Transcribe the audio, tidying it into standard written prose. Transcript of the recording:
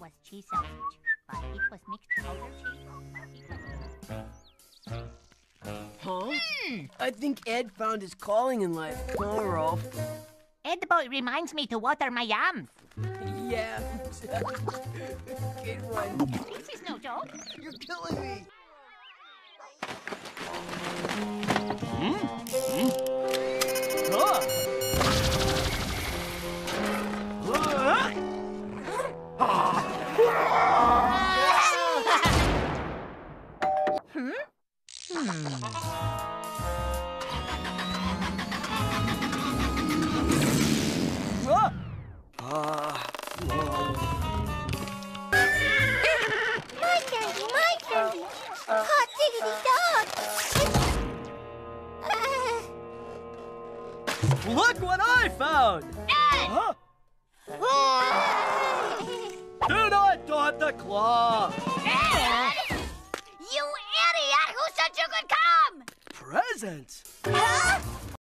was cheese sausage, but it was mixed powder cheese. Huh? I think Ed found his calling in life. Oh, Rolf. Ed boy reminds me to water my yams. Yeah. Good one. This is no joke. You're killing me. My candy! Hot diggity dog! Look what I found! Huh? Do not dot the claw! Ed! You idiot! Who said you could come? Presents? Huh?